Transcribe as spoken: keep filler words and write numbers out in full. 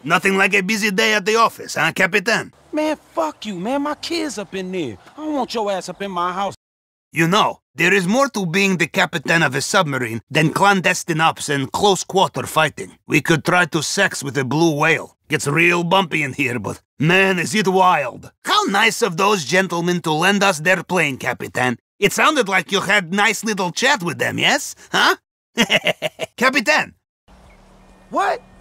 Nothing like a busy day at the office, huh, Capitan? Man, fuck you, man. My kid's up in there. I don't want your ass up in my house. You know, there is more to being the captain of a submarine than clandestine ops and close-quarter fighting. We could try to sex with a blue whale. Gets real bumpy in here, but man, is it wild. How nice of those gentlemen to lend us their plane, Capitan. It sounded like you had nice little chat with them, yes? Huh? Capitan! What?